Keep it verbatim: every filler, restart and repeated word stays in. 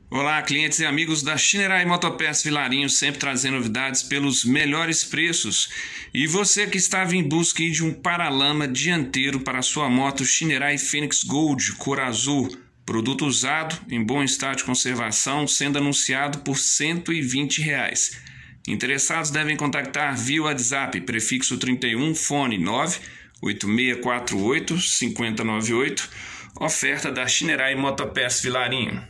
Olá, clientes e amigos da Shinerai Motopeças Vilarinho, sempre trazendo novidades pelos melhores preços. E você que estava em busca de um paralama dianteiro para a sua moto Shinerai Fênix Gold, cor azul, produto usado, em bom estado de conservação, sendo anunciado por cento e vinte reais. Interessados devem contactar via WhatsApp, prefixo trinta e um, fone nove oito seis quatro oito cinco zero nove oito, oferta da Shinerai Motopeças Vilarinho.